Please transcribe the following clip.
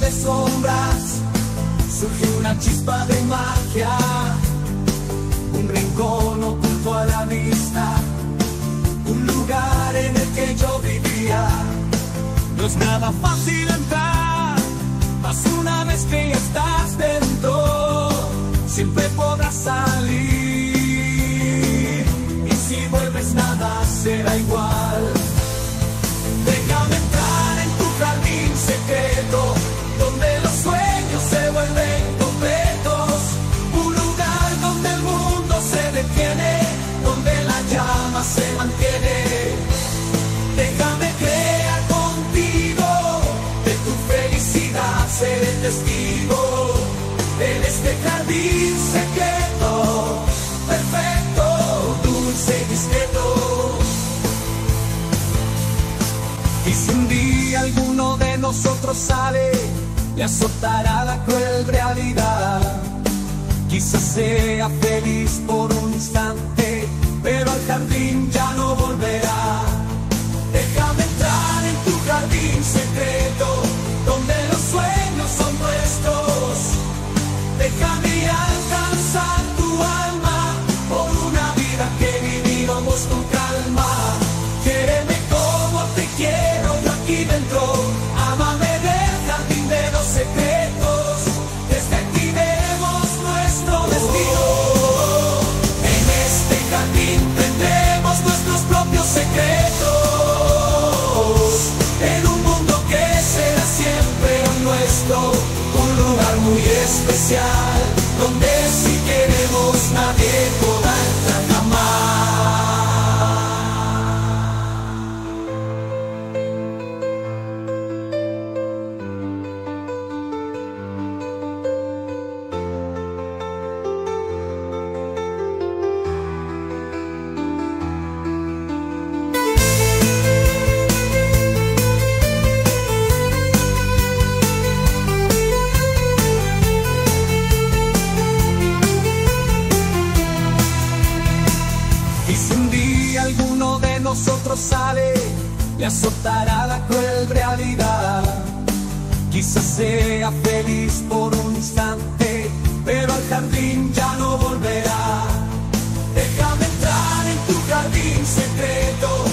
de sombras surge una chispa de magia, un rincón oculto a la vista, un lugar en el que yo vivía. No es nada fácil entrar, mas una vez que ya estás dentro, siempre podrás salir. Y si vuelves nada será igual. Déjame entrar en tu jardín secreto, donde los sueños se vuelven completos. Un lugar donde el mundo se detiene, donde la llama se mantiene. Déjame crear contigo, de tu felicidad seré testigo. En este jardín secreto, perfecto, dulce y discreto. Y si un día alguno de nosotros sale, le azotará la cruel realidad. Quizás sea feliz por un instante, pero al jardín ya no volverá. Déjame entrar en tu jardín secreto, donde los sueños son nuestros. Déjame alcanzar tu alma por una vida que viviremos con calma. Quiéreme como te quiero yo aquí dentro. Ámame del jardín de los secretos. Desde aquí vemos nuestro destino. En este jardín tendremos nuestros propios secretos. En un mundo que será siempre nuestro, un lugar muy especial, donde si queremos nadie podrá entrar jamás. Y si un día alguno de nosotros sale, le azotará la cruel realidad. Quizás sea feliz por un instante, pero al jardín ya no volverá. Déjame entrar en tu jardín secreto,